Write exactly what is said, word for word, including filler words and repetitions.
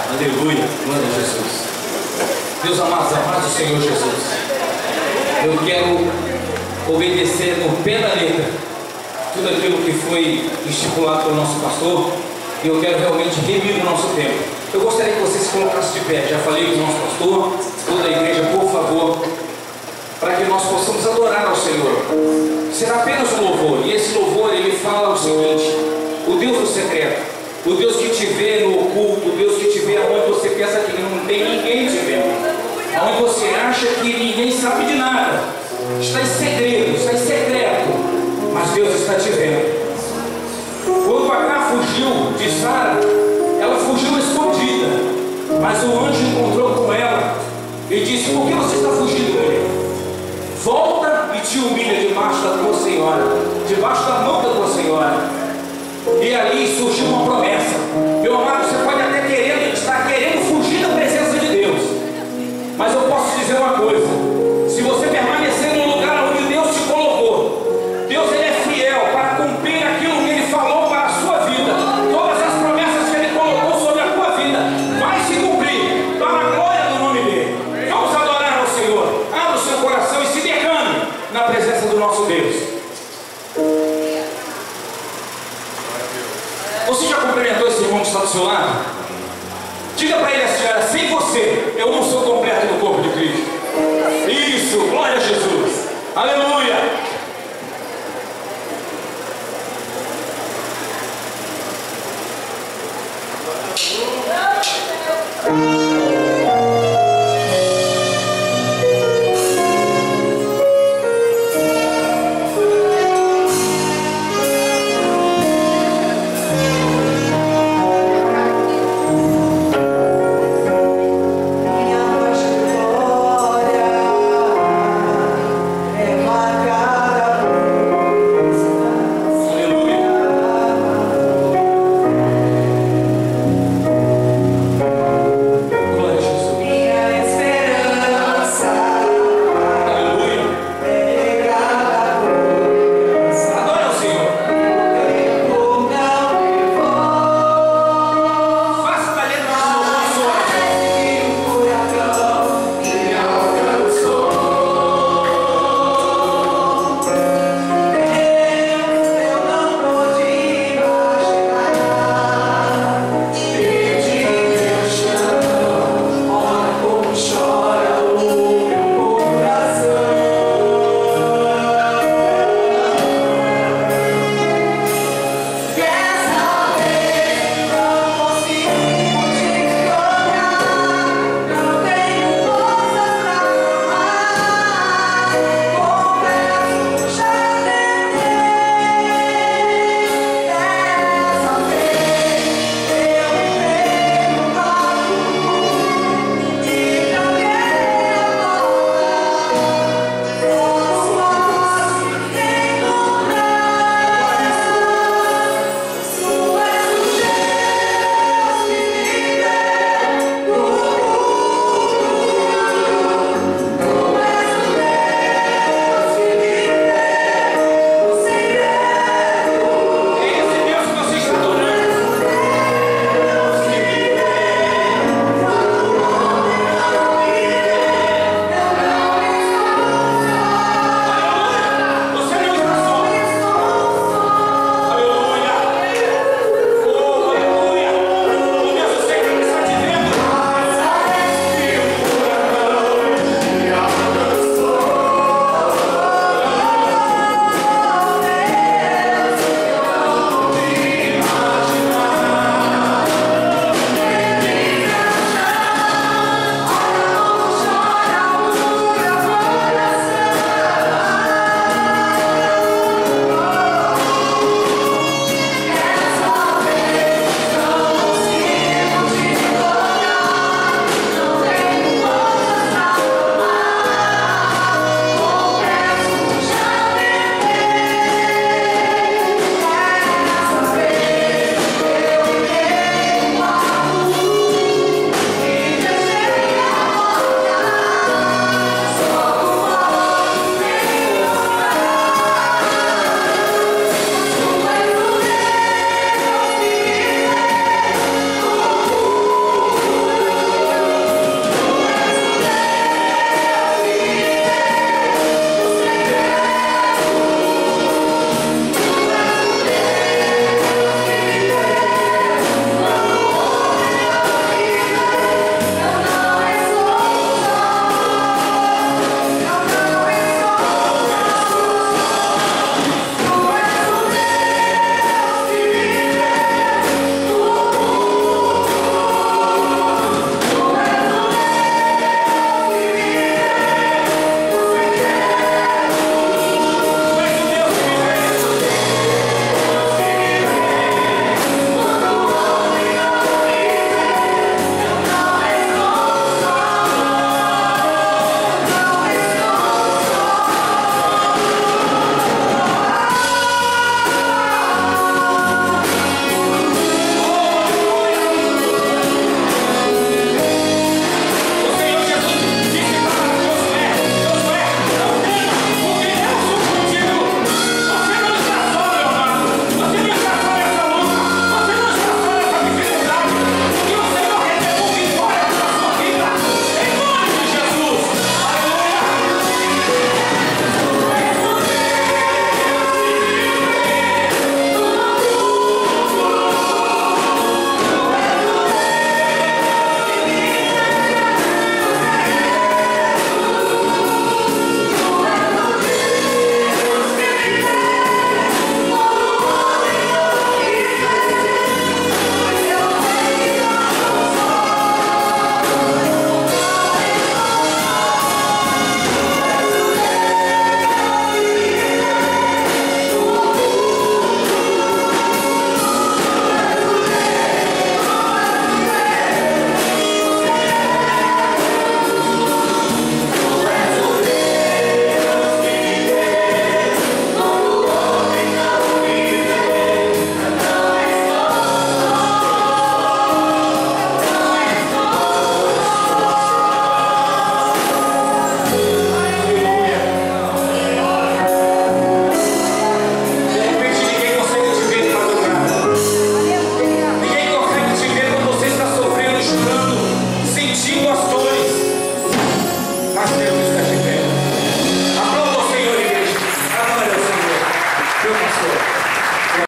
Aleluia, glória a Jesus. Deus amado, a paz do Senhor Jesus. Eu quero obedecer no pé da letra tudo aquilo que foi estipulado pelo nosso pastor, e eu quero realmente remir o nosso tempo. Eu gostaria que você se colocasse de pé. Já falei com o nosso pastor, toda a igreja, por favor, para que nós possamos adorar ao Senhor. Será apenas um louvor, e esse louvor ele fala o seguinte: o Deus do secreto, o Deus que te vê no oculto, o Deus que te vê aonde você pensa que não tem ninguém te vendo, aonde você acha que ninguém sabe de nada, está em segredo, está em secreto, mas Deus está te vendo. Quando Agar fugiu de Sara, ela fugiu escondida, mas o anjo encontrou com ela e disse: por que você está fugindo, mulher? Volta e te humilha debaixo da tua senhora, debaixo da mão da tua senhora. E ali surgiu uma promessa. Meu amado, você pode até querer, estar querendo fugir da presença de Deus, mas eu posso te dizer uma coisa: se você permanecer no lugar onde Deus te colocou, Deus ele é fiel para cumprir aquilo que Ele falou para a sua vida. Todas as promessas que Ele colocou sobre a tua vida vai se cumprir para a glória do nome dEle. Vamos adorar ao Senhor. Abra o seu coração e se derrame na presença do nosso Deus. Você já cumprimentou esse irmão que está do seu lado? Diga para ele